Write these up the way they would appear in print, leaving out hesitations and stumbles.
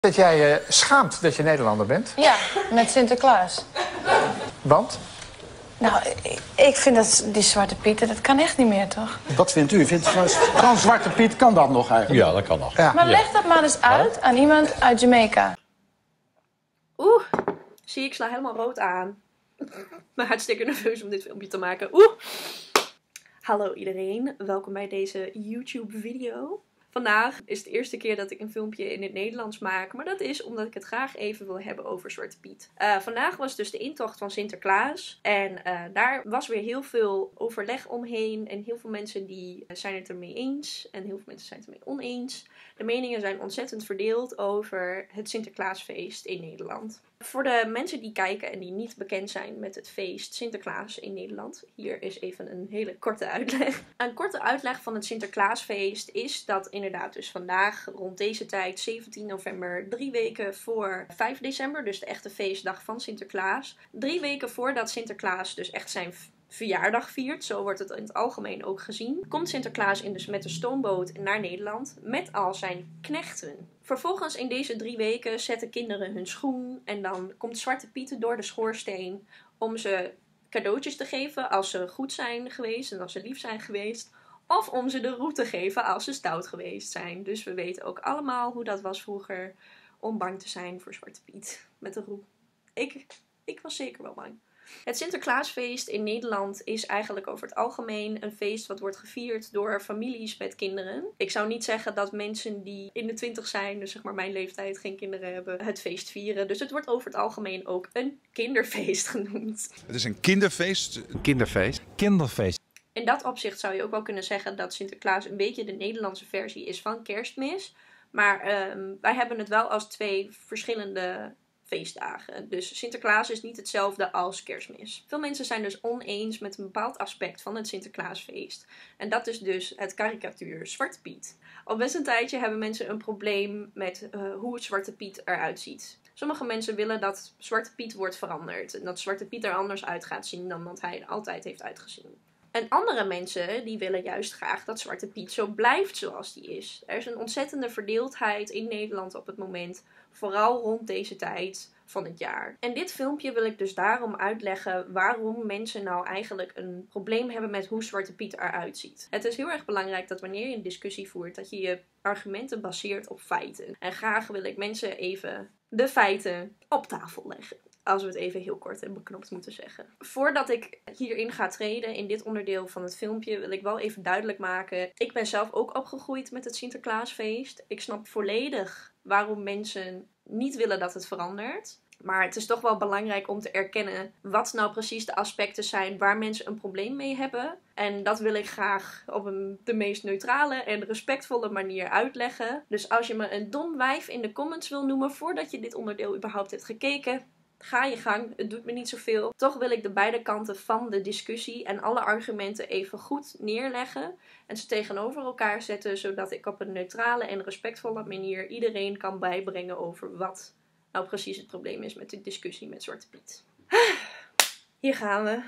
Dat jij je schaamt dat je Nederlander bent? Ja, met Sinterklaas. Want? Nou, ik vind dat die Zwarte Pieten, dat kan echt niet meer, toch? Wat vindt u? Kan Zwarte Piet, kan dat nog eigenlijk? Ja, dat kan nog. Ja. Maar leg dat maar eens uit aan iemand uit Jamaica. Oeh, zie ik sla helemaal rood aan. Maar hartstikke nerveus om dit filmpje te maken. Hallo iedereen, welkom bij deze YouTube video. Vandaag is het de eerste keer dat ik een filmpje in het Nederlands maak. Maar dat is omdat ik het graag even wil hebben over Zwarte Piet. Vandaag was dus de intocht van Sinterklaas. En daar was weer heel veel overleg omheen. En heel veel mensen die zijn het ermee eens. En heel veel mensen zijn het ermee oneens. De meningen zijn ontzettend verdeeld over het Sinterklaasfeest in Nederland. Voor de mensen die kijken en die niet bekend zijn met het feest Sinterklaas in Nederland. Hier is even een hele korte uitleg. Een korte uitleg van het Sinterklaasfeest is dat inderdaad dus vandaag rond deze tijd, 17 november, 3 weken voor 5 december. Dus de echte feestdag van Sinterklaas. 3 weken voordat Sinterklaas dus echt zijn verjaardag viert, zo wordt het in het algemeen ook gezien, komt Sinterklaas met de stoomboot naar Nederland met al zijn knechten. Vervolgens in deze 3 weken zetten kinderen hun schoen en dan komt Zwarte Piet door de schoorsteen om ze cadeautjes te geven als ze goed zijn geweest en als ze lief zijn geweest. Of om ze de roe te geven als ze stout geweest zijn. Dus we weten ook allemaal hoe dat was vroeger om bang te zijn voor Zwarte Piet met de roe. Ik was zeker wel bang. Het Sinterklaasfeest in Nederland is eigenlijk over het algemeen een feest wat wordt gevierd door families met kinderen. Ik zou niet zeggen dat mensen die in de 20 zijn, dus zeg maar mijn leeftijd, geen kinderen hebben, het feest vieren. Dus het wordt over het algemeen ook een kinderfeest genoemd. Het is een kinderfeest. Kinderfeest. In dat opzicht zou je ook wel kunnen zeggen dat Sinterklaas een beetje de Nederlandse versie is van Kerstmis. Maar wij hebben het wel als 2 verschillende feestdagen. Dus Sinterklaas is niet hetzelfde als Kerstmis. Veel mensen zijn dus oneens met een bepaald aspect van het Sinterklaasfeest. En dat is dus het karikatuur Zwarte Piet. Al best een tijdje hebben mensen een probleem met hoe het Zwarte Piet eruit ziet. Sommige mensen willen dat Zwarte Piet wordt veranderd. En dat Zwarte Piet er anders uit gaat zien dan dat hij altijd heeft uitgezien. En andere mensen die willen juist graag dat Zwarte Piet zo blijft zoals die is. Er is een ontzettende verdeeldheid in Nederland op het moment. Vooral rond deze tijd van het jaar. En dit filmpje wil ik dus daarom uitleggen waarom mensen nou eigenlijk een probleem hebben met hoe Zwarte Piet eruit ziet. Het is heel erg belangrijk dat wanneer je een discussie voert, dat je je argumenten baseert op feiten. En graag wil ik mensen even de feiten op tafel leggen. Als we het even heel kort en beknopt moeten zeggen. Voordat ik hierin ga treden in dit onderdeel van het filmpje, wil ik wel even duidelijk maken. Ik ben zelf ook opgegroeid met het Sinterklaasfeest. Ik snap volledig waarom mensen niet willen dat het verandert. Maar het is toch wel belangrijk om te erkennen wat nou precies de aspecten zijn waar mensen een probleem mee hebben. En dat wil ik graag op de meest neutrale en respectvolle manier uitleggen. Dus als je me een dom wijf in de comments wil noemen voordat je dit onderdeel überhaupt hebt gekeken, ga je gang, het doet me niet zoveel. Toch wil ik de beide kanten van de discussie en alle argumenten even goed neerleggen. En ze tegenover elkaar zetten, zodat ik op een neutrale en respectvolle manier iedereen kan bijbrengen over wat nou precies het probleem is met de discussie met Zwarte Piet. Hier gaan we.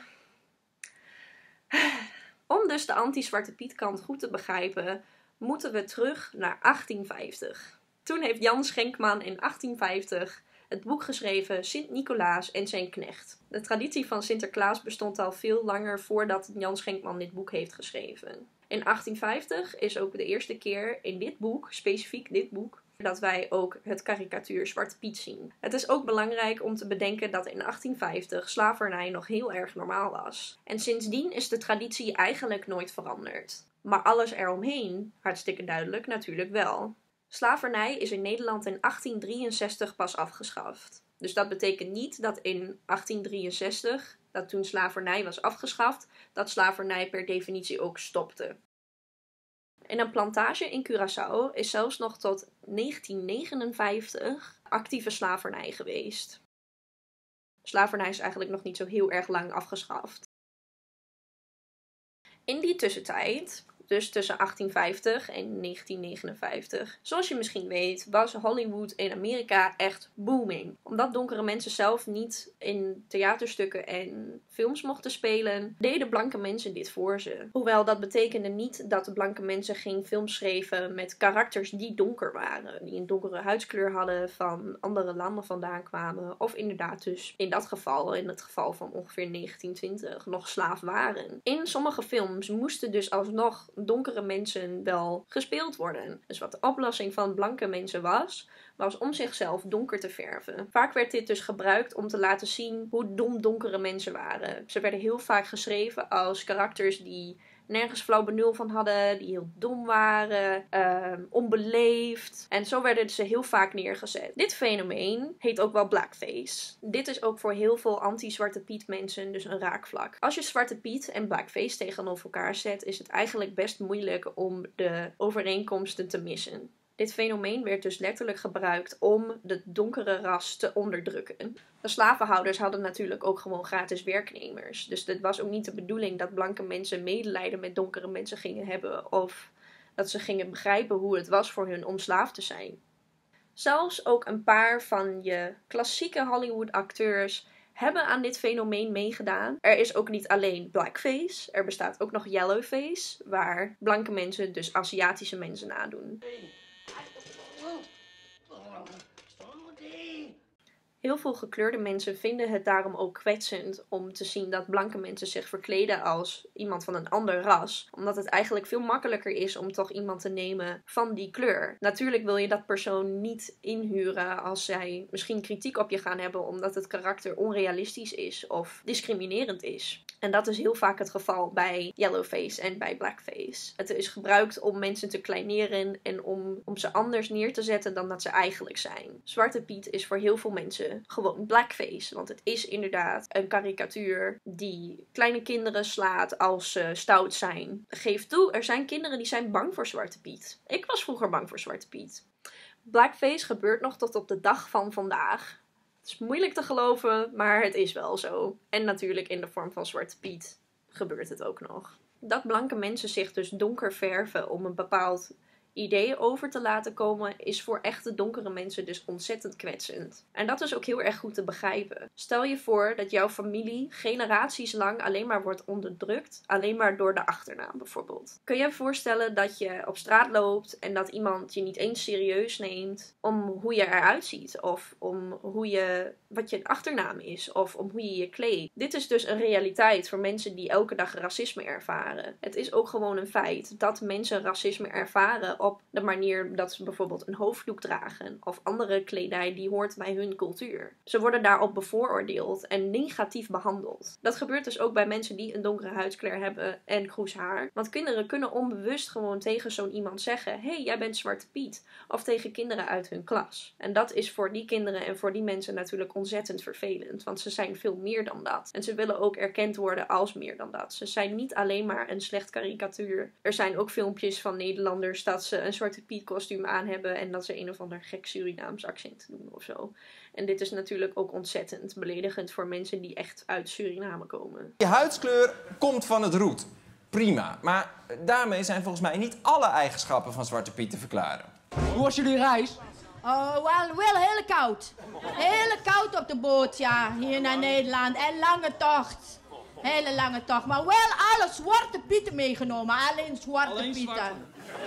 Om dus de anti-Zwarte Piet kant goed te begrijpen, moeten we terug naar 1850. Toen heeft Jan Schenkman in 1850 het boek geschreven Sint-Nicolaas en zijn knecht. De traditie van Sinterklaas bestond al veel langer voordat Jan Schenkman dit boek heeft geschreven. In 1850 is ook de eerste keer in dit boek, specifiek dit boek, dat wij ook het karikatuur Zwarte Piet zien. Het is ook belangrijk om te bedenken dat in 1850 slavernij nog heel erg normaal was. En sindsdien is de traditie eigenlijk nooit veranderd. Maar alles eromheen, hartstikke duidelijk, natuurlijk wel. Slavernij is in Nederland in 1863 pas afgeschaft. Dus dat betekent niet dat in 1863, dat toen slavernij was afgeschaft, dat slavernij per definitie ook stopte. In een plantage in Curaçao is zelfs nog tot 1959 actieve slavernij geweest. Slavernij is eigenlijk nog niet zo heel erg lang afgeschaft. In die tussentijd, dus tussen 1850 en 1959. Zoals je misschien weet, was Hollywood in Amerika echt booming. Omdat donkere mensen zelf niet in theaterstukken en films mochten spelen, deden blanke mensen dit voor ze. Hoewel dat betekende niet dat de blanke mensen geen films schreven met karakters die donker waren. Die een donkere huidskleur hadden, van andere landen vandaan kwamen. Of inderdaad dus in dat geval, in het geval van ongeveer 1920, nog slaaf waren. In sommige films moesten dus alsnog donkere mensen wel gespeeld worden. Dus wat de oplossing van blanke mensen was om zichzelf donker te verven. Vaak werd dit dus gebruikt om te laten zien hoe dom donkere mensen waren. Ze werden heel vaak geschreven als karakters die nergens flauw benul van hadden, die heel dom waren, onbeleefd. En zo werden ze heel vaak neergezet. Dit fenomeen heet ook wel blackface. Dit is ook voor heel veel anti-Zwarte Piet mensen dus een raakvlak. Als je Zwarte Piet en blackface tegenover elkaar zet, is het eigenlijk best moeilijk om de overeenkomsten te missen. Dit fenomeen werd dus letterlijk gebruikt om de donkere ras te onderdrukken. De slavenhouders hadden natuurlijk ook gewoon gratis werknemers. Dus het was ook niet de bedoeling dat blanke mensen medelijden met donkere mensen gingen hebben. Of dat ze gingen begrijpen hoe het was voor hun om slaaf te zijn. Zelfs ook een paar van je klassieke Hollywood acteurs hebben aan dit fenomeen meegedaan. Er is ook niet alleen blackface, er bestaat ook nog yellowface, waar blanke mensen dus Aziatische mensen nadoen. Heel veel gekleurde mensen vinden het daarom ook kwetsend om te zien dat blanke mensen zich verkleden als iemand van een ander ras. Omdat het eigenlijk veel makkelijker is om toch iemand te nemen van die kleur. Natuurlijk wil je dat persoon niet inhuren als zij misschien kritiek op je gaan hebben omdat het karakter onrealistisch is of discriminerend is. En dat is heel vaak het geval bij yellowface en bij blackface. Het is gebruikt om mensen te kleineren en om ze anders neer te zetten dan dat ze eigenlijk zijn. Zwarte Piet is voor heel veel mensen gewoon blackface. Want het is inderdaad een karikatuur die kleine kinderen slaat als ze stout zijn. Geef toe, er zijn kinderen die zijn bang voor Zwarte Piet. Ik was vroeger bang voor Zwarte Piet. Blackface gebeurt nog tot op de dag van vandaag. Het is moeilijk te geloven, maar het is wel zo. En natuurlijk in de vorm van Zwarte Piet gebeurt het ook nog. Dat blanke mensen zich dus donker verven om een bepaald idee over te laten komen, is voor echte donkere mensen dus ontzettend kwetsend. En dat is ook heel erg goed te begrijpen. Stel je voor dat jouw familie generaties lang alleen maar wordt onderdrukt, alleen maar door de achternaam bijvoorbeeld. Kun je je voorstellen dat je op straat loopt en dat iemand je niet eens serieus neemt om hoe je eruit ziet, of om wat je achternaam is, of om hoe je je kleedt? Dit is dus een realiteit voor mensen die elke dag racisme ervaren. Het is ook gewoon een feit dat mensen racisme ervaren op de manier dat ze bijvoorbeeld een hoofddoek dragen of andere kledij die hoort bij hun cultuur. Ze worden daarop bevooroordeeld en negatief behandeld. Dat gebeurt dus ook bij mensen die een donkere huidskleur hebben en kroes haar. Want kinderen kunnen onbewust gewoon tegen zo'n iemand zeggen: hey, jij bent Zwarte Piet. Of tegen kinderen uit hun klas. En dat is voor die kinderen en voor die mensen natuurlijk ontzettend vervelend. Want ze zijn veel meer dan dat. En ze willen ook erkend worden als meer dan dat. Ze zijn niet alleen maar een slecht karikatuur. Er zijn ook filmpjes van Nederlanders dat ze een Zwarte Piet kostuum aan hebben en dat ze een of ander gek Surinaams accent doen of zo. En dit is natuurlijk ook ontzettend beledigend voor mensen die echt uit Suriname komen. Je huidskleur komt van het roet. Prima. Maar daarmee zijn volgens mij niet alle eigenschappen van Zwarte Piet te verklaren. Hoe was jullie reis? Oh, wel heel koud. Heel koud op de boot, ja, hier naar Nederland. En lange tocht. Hele lange tocht. Maar wel alle Zwarte Pieten meegenomen. Alleen Zwarte Pieten.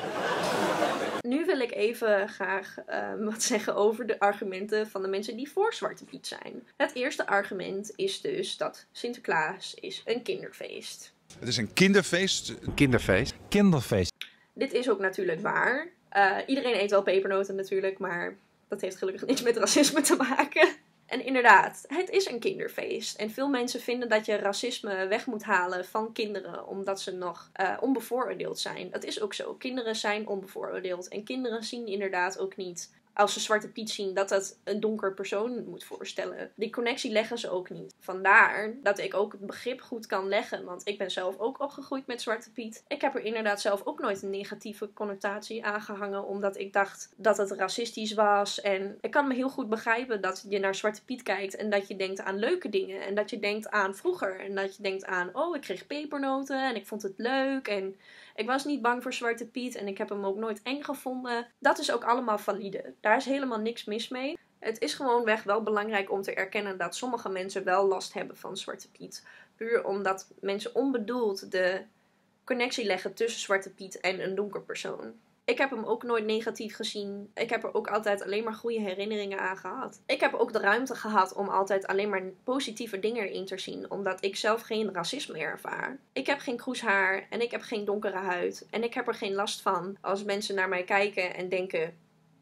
Nu wil ik even graag wat zeggen over de argumenten van de mensen die voor Zwarte Piet zijn. Het eerste argument is dus dat Sinterklaas is een kinderfeest. Het is een kinderfeest. Kinderfeest. Dit is ook natuurlijk waar. Iedereen eet wel pepernoten natuurlijk, maar dat heeft gelukkig niets met racisme te maken. En inderdaad, het is een kinderfeest. En veel mensen vinden dat je racisme weg moet halen van kinderen, omdat ze nog onbevooroordeeld zijn. Dat is ook zo. Kinderen zijn onbevooroordeeld. En kinderen zien inderdaad ook niet, als ze Zwarte Piet zien, dat dat een donker persoon moet voorstellen. Die connectie leggen ze ook niet. Vandaar dat ik ook het begrip goed kan leggen. Want ik ben zelf ook opgegroeid met Zwarte Piet. Ik heb er inderdaad zelf ook nooit een negatieve connotatie aan gehangen, omdat ik dacht dat het racistisch was. En ik kan me heel goed begrijpen dat je naar Zwarte Piet kijkt en dat je denkt aan leuke dingen. En dat je denkt aan vroeger. En dat je denkt aan, oh, ik kreeg pepernoten en ik vond het leuk. En Ik was niet bang voor Zwarte Piet en ik heb hem ook nooit eng gevonden. Dat is ook allemaal valide. Daar is helemaal niks mis mee. Het is gewoonweg wel belangrijk om te erkennen dat sommige mensen wel last hebben van Zwarte Piet. Puur omdat mensen onbedoeld de connectie leggen tussen Zwarte Piet en een donker persoon. Ik heb hem ook nooit negatief gezien. Ik heb er ook altijd alleen maar goede herinneringen aan gehad. Ik heb ook de ruimte gehad om altijd alleen maar positieve dingen erin te zien. Omdat ik zelf geen racisme ervaar. Ik heb geen kroeshaar en ik heb geen donkere huid. En ik heb er geen last van als mensen naar mij kijken en denken...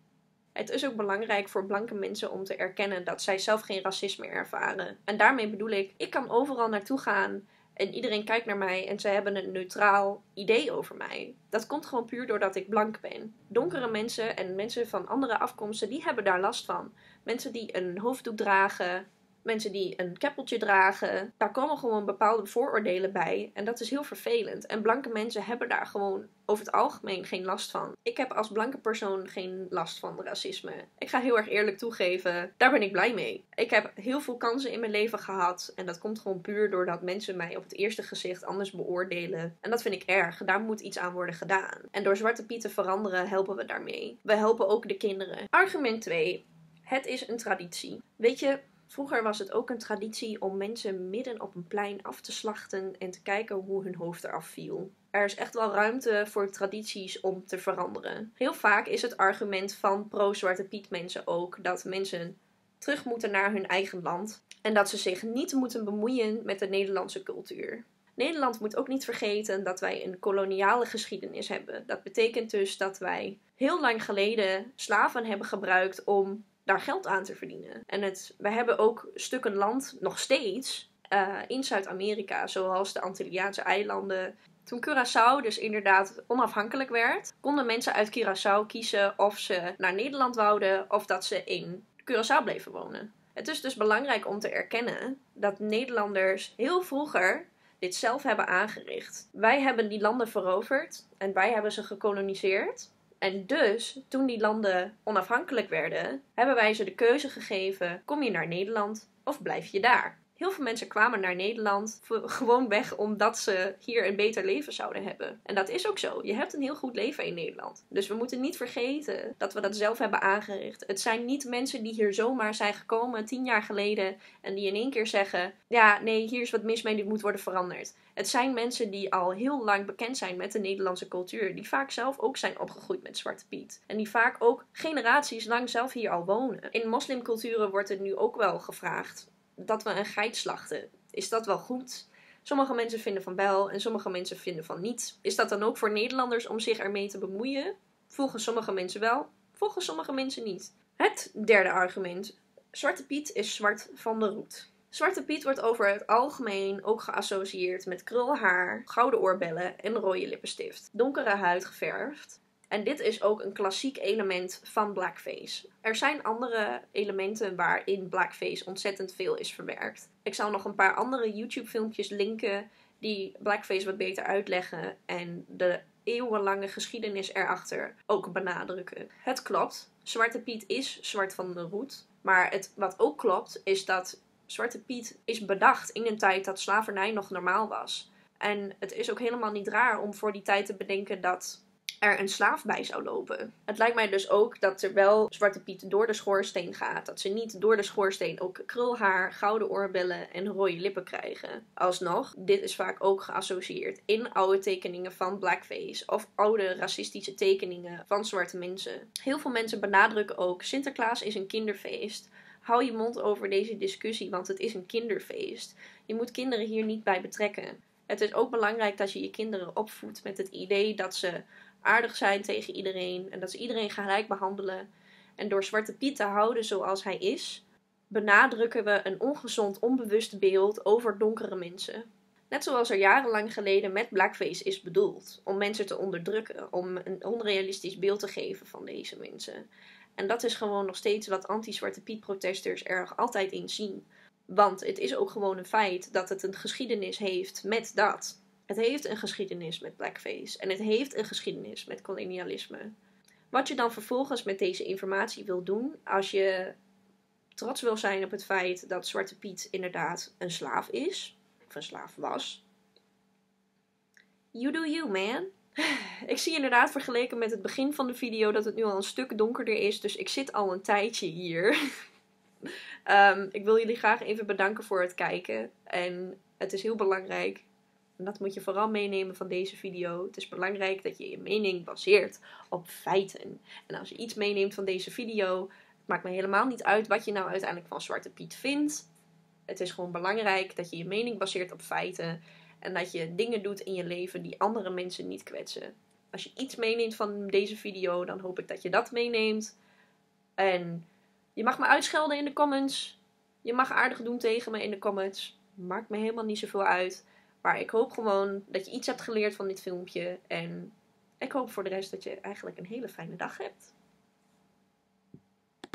Het is ook belangrijk voor blanke mensen om te erkennen dat zij zelf geen racisme ervaren. En daarmee bedoel ik kan overal naartoe gaan... En iedereen kijkt naar mij en ze hebben een neutraal idee over mij. Dat komt gewoon puur doordat ik blank ben. Donkere mensen en mensen van andere afkomsten, die hebben daar last van. Mensen die een hoofddoek dragen, mensen die een keppeltje dragen. Daar komen gewoon bepaalde vooroordelen bij. En dat is heel vervelend. En blanke mensen hebben daar gewoon over het algemeen geen last van. Ik heb als blanke persoon geen last van racisme. Ik ga heel erg eerlijk toegeven, daar ben ik blij mee. Ik heb heel veel kansen in mijn leven gehad. En dat komt gewoon puur doordat mensen mij op het eerste gezicht anders beoordelen. En dat vind ik erg. Daar moet iets aan worden gedaan. En door Zwarte Piet te veranderen helpen we daarmee. We helpen ook de kinderen. Argument 2. Het is een traditie. Weet je... Vroeger was het ook een traditie om mensen midden op een plein af te slachten en te kijken hoe hun hoofd eraf viel. Er is echt wel ruimte voor tradities om te veranderen. Heel vaak is het argument van pro-Zwarte Piet mensen ook dat mensen terug moeten naar hun eigen land en dat ze zich niet moeten bemoeien met de Nederlandse cultuur. Nederland moet ook niet vergeten dat wij een koloniale geschiedenis hebben. Dat betekent dus dat wij heel lang geleden slaven hebben gebruikt om daar geld aan te verdienen. En we hebben ook stukken land nog steeds in Zuid-Amerika, zoals de Antilliaanse eilanden. Toen Curaçao dus inderdaad onafhankelijk werd, konden mensen uit Curaçao kiezen of ze naar Nederland wouden of dat ze in Curaçao bleven wonen. Het is dus belangrijk om te erkennen dat Nederlanders heel vroeger dit zelf hebben aangericht. Wij hebben die landen veroverd en wij hebben ze gekoloniseerd. En dus, toen die landen onafhankelijk werden, hebben wij ze de keuze gegeven, kom je naar Nederland of blijf je daar? Heel veel mensen kwamen naar Nederland gewoon weg omdat ze hier een beter leven zouden hebben. En dat is ook zo. Je hebt een heel goed leven in Nederland. Dus we moeten niet vergeten dat we dat zelf hebben aangericht. Het zijn niet mensen die hier zomaar zijn gekomen 10 jaar geleden en die in één keer zeggen, ja, nee, hier is wat mis mee, dit moet worden veranderd. Het zijn mensen die al heel lang bekend zijn met de Nederlandse cultuur. Die vaak zelf ook zijn opgegroeid met Zwarte Piet. En die vaak ook generaties lang zelf hier al wonen. In moslimculturen wordt het nu ook wel gevraagd dat we een geit slachten. Is dat wel goed? Sommige mensen vinden van wel en sommige mensen vinden van niet. Is dat dan ook voor Nederlanders om zich ermee te bemoeien? Volgens sommige mensen wel, volgens sommige mensen niet. Het derde argument. Zwarte Piet is zwart van de roet. Zwarte Piet wordt over het algemeen ook geassocieerd met krulhaar, gouden oorbellen en rode lippenstift. Donkere huid geverfd. En dit is ook een klassiek element van blackface. Er zijn andere elementen waarin blackface ontzettend veel is verwerkt. Ik zal nog een paar andere YouTube filmpjes linken die blackface wat beter uitleggen en de eeuwenlange geschiedenis erachter ook benadrukken. Het klopt, Zwarte Piet is zwart van de roet. Maar wat ook klopt is dat Zwarte Piet is bedacht in een tijd dat slavernij nog normaal was. En het is ook helemaal niet raar om voor die tijd te bedenken dat er een slaaf bij zou lopen. Het lijkt mij dus ook dat er wel Zwarte Piet door de schoorsteen gaat. Dat ze niet door de schoorsteen ook krulhaar, gouden oorbellen en rode lippen krijgen. Alsnog, dit is vaak ook geassocieerd in oude tekeningen van blackface of oude racistische tekeningen van zwarte mensen. Heel veel mensen benadrukken ook, Sinterklaas is een kinderfeest. Hou je mond over deze discussie, want het is een kinderfeest. Je moet kinderen hier niet bij betrekken. Het is ook belangrijk dat je je kinderen opvoedt met het idee dat ze aardig zijn tegen iedereen en dat ze iedereen gelijk behandelen. En door Zwarte Piet te houden zoals hij is, benadrukken we een ongezond, onbewust beeld over donkere mensen. Net zoals er jarenlang geleden met blackface is bedoeld, om mensen te onderdrukken, om een onrealistisch beeld te geven van deze mensen. En dat is gewoon nog steeds wat anti-Zwarte Piet protesters er altijd in zien. Want het is ook gewoon een feit dat het een geschiedenis heeft met dat. Het heeft een geschiedenis met blackface. En het heeft een geschiedenis met kolonialisme. Wat je dan vervolgens met deze informatie wil doen, als je trots wil zijn op het feit dat Zwarte Piet inderdaad een slaaf is, of een slaaf was. You do you, man. Ik zie inderdaad vergeleken met het begin van de video dat het nu al een stuk donkerder is. Dus ik zit al een tijdje hier. Ik wil jullie graag even bedanken voor het kijken. En het is heel belangrijk. En dat moet je vooral meenemen van deze video. Het is belangrijk dat je je mening baseert op feiten. En als je iets meeneemt van deze video, het maakt me helemaal niet uit wat je nou uiteindelijk van Zwarte Piet vindt. Het is gewoon belangrijk dat je je mening baseert op feiten. En dat je dingen doet in je leven die andere mensen niet kwetsen. Als je iets meeneemt van deze video, dan hoop ik dat je dat meeneemt. En je mag me uitschelden in de comments. Je mag aardig doen tegen me in de comments. Maakt me helemaal niet zoveel uit. Maar ik hoop gewoon dat je iets hebt geleerd van dit filmpje. En ik hoop voor de rest dat je eigenlijk een hele fijne dag hebt.